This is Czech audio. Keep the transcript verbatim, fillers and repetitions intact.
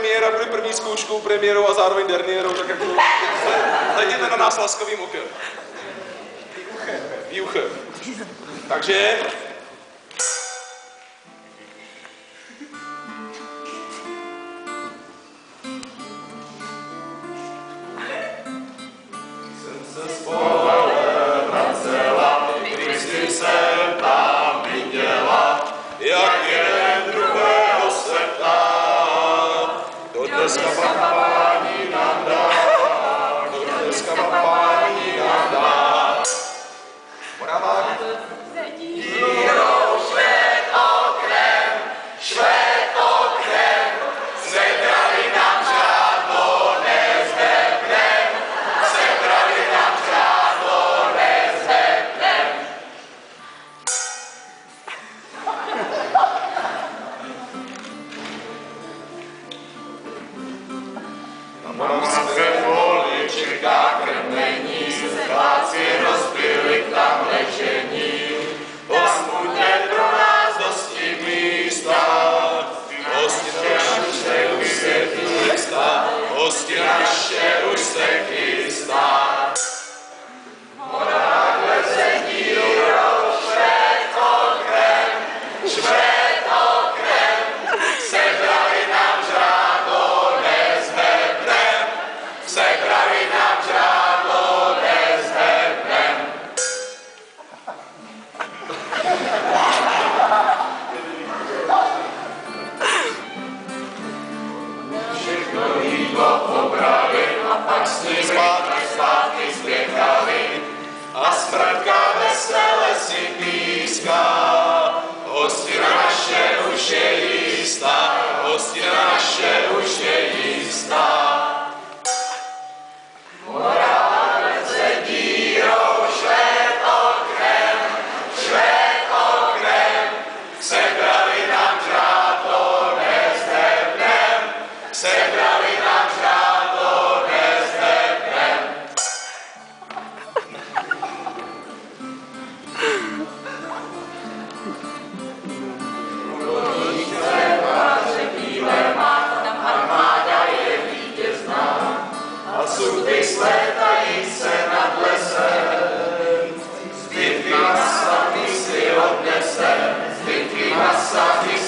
premiéra bude první zkouškou, premiérou a zároveň derniérou, tak jako hledněte na nás laskavým okem. Výuchem. Takže... Dneska papání nám dá, dneska papání nám dá. Moravák. Dírou švét okrem, švét okrem, sebrali nám žádno nezvednem, sebrali nám žádno nezvednem. Moravské voli čeká krmlení, pláci rozbili k tam lečení. Osmutně pro nás dosti místa, hosti naše už se chystá, hosti naše už se chystá. Moravák leze dírou, švét okrem, švét okrem, sebrali nám žádno nezvednem, sebrali nám žádno nezvednem. Všechno jídlo pobrali a pak s ním zpátky zpátky spěchali a smrtka vesele si píská. Hostina naše už je jistá, hostina naše už je jistá. Moravák leze dírou, švét okrem, švét okrem, sebrali nám žádno nezvednem, sebrali nám žádno nezvednem. Koník třeba řekýle má, tam armáda je vítězná. A sudy slétají se nad lesem, z bitvy masa my si odnesem, z bitvy masa my